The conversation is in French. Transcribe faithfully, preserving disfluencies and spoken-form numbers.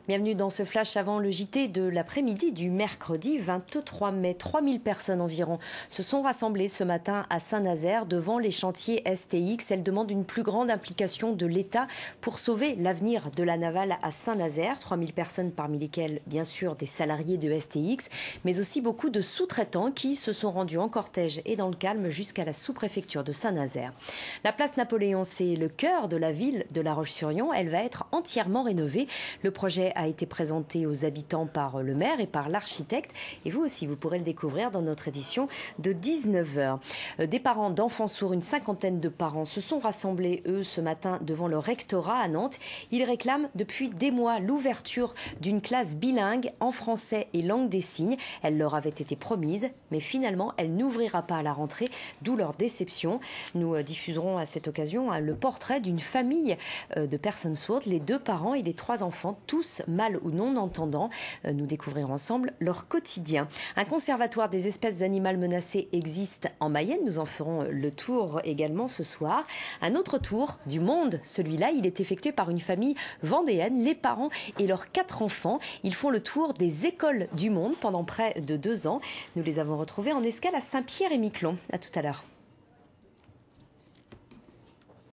Bienvenue dans ce flash avant le J T de l'après-midi du mercredi vingt-trois mai. trois mille personnes environ se sont rassemblées ce matin à Saint-Nazaire devant les chantiers S T X. Elles demandent une plus grande implication de l'État pour sauver l'avenir de la navale à Saint-Nazaire. trois mille personnes parmi lesquelles, bien sûr, des salariés de S T X, mais aussi beaucoup de sous-traitants qui se sont rendus en cortège et dans le calme jusqu'à la sous-préfecture de Saint-Nazaire. La place Napoléon, c'est le cœur de la ville de La Roche-sur-Yon. Elle va être entièrement rénovée. Le projet a été présenté aux habitants par le maire et par l'architecte. Et vous aussi, vous pourrez le découvrir dans notre édition de dix-neuf heures. Des parents d'enfants sourds, une cinquantaine de parents, se sont rassemblés, eux, ce matin devant le rectorat à Nantes. Ils réclament depuis des mois l'ouverture d'une classe bilingue en français et langue des signes. Elle leur avait été promise, mais finalement, elle n'ouvrira pas à la rentrée, d'où leur déception. Nous diffuserons à cette occasion le portrait d'une famille de personnes sourdes, les deux parents et les trois enfants, tous mal ou non entendants. Nous découvrirons ensemble leur quotidien. Un conservatoire des espèces animales menacées existe en Mayenne. Nous en ferons le tour également ce soir. Un autre tour du monde, celui-là, il est effectué par une famille vendéenne, les parents et leurs quatre enfants. Ils font le tour des écoles du monde pendant près de deux ans. Nous les avons retrouvés en escale à Saint-Pierre-et-Miquelon. À tout à l'heure.